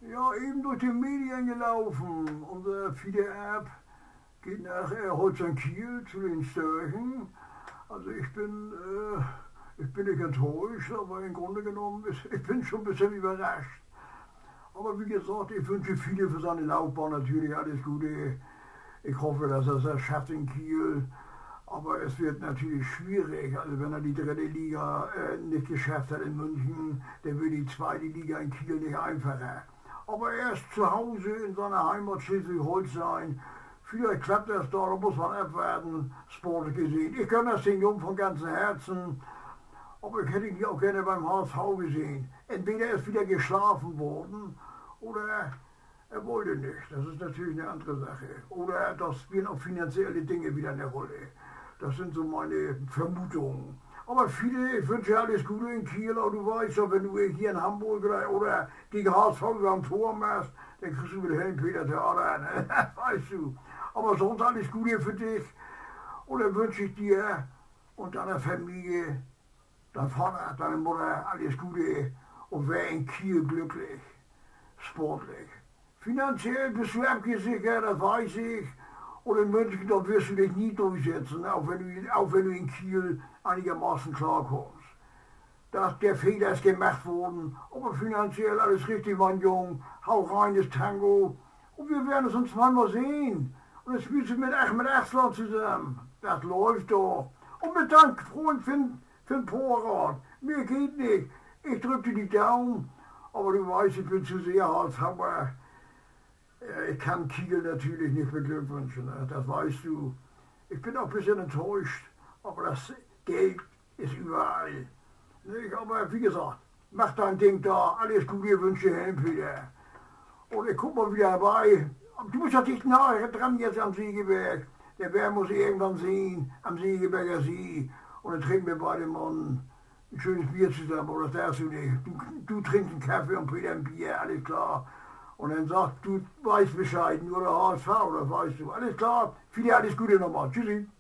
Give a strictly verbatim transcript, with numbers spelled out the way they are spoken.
Ja, eben durch die Medien gelaufen. Unsere Fide-App geht nach äh, Holstein-Kiel zu den Störchen. Also ich bin, äh, ich bin nicht enttäuscht, aber im Grunde genommen, ist, ich bin schon ein bisschen überrascht. Aber wie gesagt, ich wünsche Fide für seine Laufbahn natürlich alles Gute. Ich hoffe, dass er es schafft in Kiel. Aber es wird natürlich schwierig. Also wenn er die dritte Liga äh, nicht geschafft hat in München, dann wird die zweite Liga in Kiel nicht einfacher. Aber er ist zu Hause in seiner Heimat Schleswig-Holstein. Vielleicht klappt das da, da muss man abwarten, sportlich gesehen. Ich gönne das den Jungen von ganzem Herzen. Aber ich hätte ihn auch gerne beim H S V gesehen. Entweder ist wieder geschlafen worden oder er wollte nicht. Das ist natürlich eine andere Sache. Oder das spielen auch finanzielle Dinge wieder eine Rolle. Das sind so meine Vermutungen. Aber viele, ich wünsche alles Gute in Kiel. Aber du weißt ja, wenn du hier in Hamburg oder, oder gegen H S V am Tor machst, dann kriegst du mit Helm-Peter Theater, ne? Weißt du. Aber sonst alles Gute für dich. Und dann wünsche ich dir und deiner Familie, dein Vater, deine Mutter, alles Gute. Und wer in Kiel glücklich, sportlich. Finanziell bist du abgesichert, das weiß ich. Und in München, da wirst du dich nie durchsetzen, auch wenn du, auch wenn du in Kiel einigermaßen klarkommst. Das, der Fehler ist gemacht worden, aber finanziell alles richtig, mein Junge. Hau rein, das Tango. Und wir werden es uns zweimal sehen. Und jetzt spielst du mit Ahmed Arslan zusammen. Das läuft doch. Und mit deinem Freund Finn, Finn Porat. Mir geht nicht. Ich drücke dir die Daumen. Aber du weißt, ich bin zu sehr Halshammer. Ich kann Kiel natürlich nicht beglückwünschen, das weißt du. Ich bin auch ein bisschen enttäuscht, aber das Geld ist überall. Aber wie gesagt, mach dein Ding da, alles Gute, wünsche Helm-Peter. Und ich guck mal wieder dabei. Du bist ja dicht nahe dran jetzt am Segeberg. Der Bär muss ich irgendwann sehen, am Segeberger See. Und dann trinken wir beide mal ein schönes Bier zusammen, oder das darfst du nicht. Du, du trinkst einen Kaffee und Peter ein Bier, alles klar. Und dann sagt, du weißt Bescheid, nur der H S V, das weißt du. Alles klar, viele alles Gute nochmal. Tschüssi.